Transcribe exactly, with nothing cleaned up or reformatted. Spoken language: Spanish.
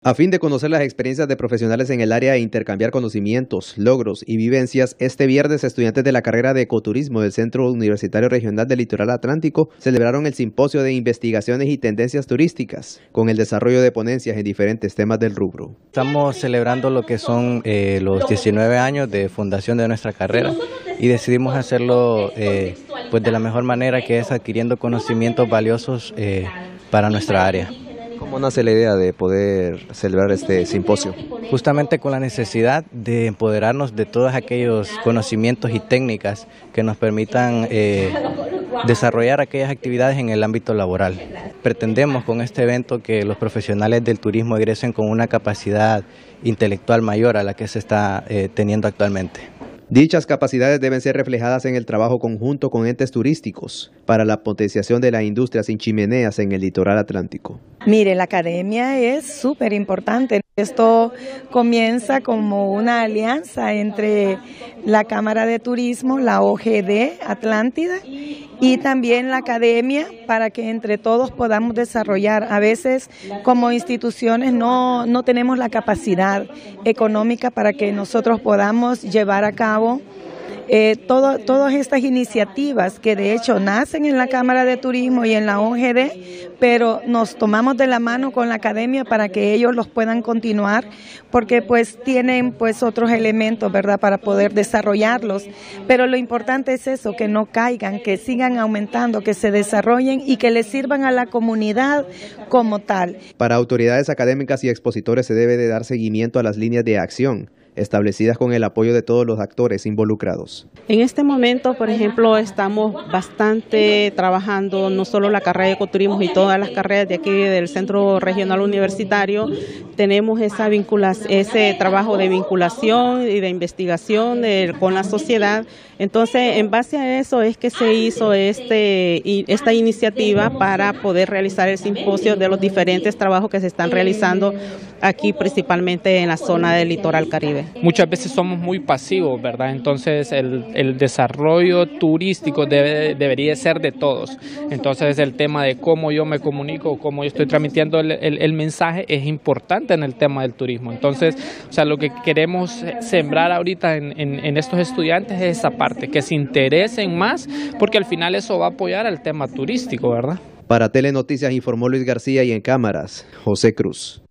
A fin de conocer las experiencias de profesionales en el área e intercambiar conocimientos, logros y vivencias, este viernes estudiantes de la carrera de ecoturismo del Centro Universitario Regional del Litoral Atlántico celebraron el simposio de investigaciones y tendencias turísticas, con el desarrollo de ponencias en diferentes temas del rubro. Estamos celebrando lo que son eh, los diecinueve años de fundación de nuestra carrera y decidimos hacerlo eh, pues de la mejor manera, que es adquiriendo conocimientos valiosos eh, para nuestra área. ¿Cómo nace la idea de poder celebrar este simposio? Justamente con la necesidad de empoderarnos de todos aquellos conocimientos y técnicas que nos permitan eh, desarrollar aquellas actividades en el ámbito laboral. Pretendemos con este evento que los profesionales del turismo egresen con una capacidad intelectual mayor a la que se está eh, teniendo actualmente. Dichas capacidades deben ser reflejadas en el trabajo conjunto con entes turísticos para la potenciación de la industria sin chimeneas en el litoral atlántico. Mire, la academia es súper importante. Esto comienza como una alianza entre la Cámara de Turismo, la O G D Atlántida y también la academia, para que entre todos podamos desarrollar. A veces como instituciones no, no tenemos la capacidad económica para que nosotros podamos llevar a cabo Eh, todo, todas estas iniciativas que de hecho nacen en la Cámara de Turismo y en la O G D, pero nos tomamos de la mano con la academia para que ellos los puedan continuar, porque pues tienen pues otros elementos, ¿verdad?, para poder desarrollarlos. Pero lo importante es eso, que no caigan, que sigan aumentando, que se desarrollen y que les sirvan a la comunidad como tal. Para autoridades académicas y expositores se debe de dar seguimiento a las líneas de acción establecidas con el apoyo de todos los actores involucrados. En este momento, por ejemplo, estamos bastante trabajando, no solo la carrera de ecoturismo y todas las carreras de aquí del Centro Regional Universitario, tenemos esa vinculación, ese trabajo de vinculación y de investigación de, con la sociedad. Entonces, en base a eso es que se hizo este, esta iniciativa para poder realizar el simposio de los diferentes trabajos que se están realizando aquí, principalmente en la zona del litoral caribe. Muchas veces somos muy pasivos, ¿verdad? Entonces el, el desarrollo turístico debe, debería ser de todos. Entonces el tema de cómo yo me comunico, cómo yo estoy transmitiendo el, el, el mensaje es importante en el tema del turismo. Entonces, o sea, lo que queremos sembrar ahorita en, en, en estos estudiantes es esa parte, que se interesen más, porque al final eso va a apoyar al tema turístico, ¿verdad? Para Telenoticias informó Luis García y en cámaras, José Cruz.